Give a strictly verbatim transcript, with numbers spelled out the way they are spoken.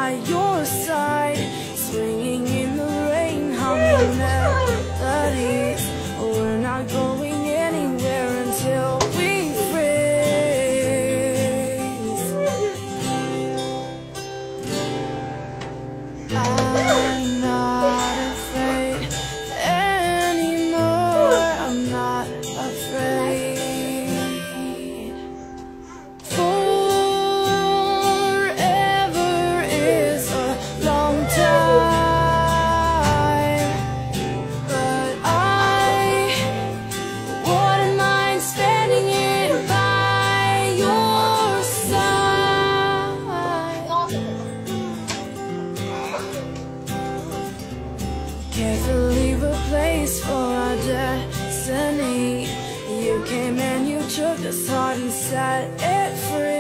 by your side, swinging in the rain, humming melodies. We're not going anywhere until we freeze. I'm not afraid anymore. I'm not afraid. Carefully leave a place for our destiny. You came and you took this heart and set it free.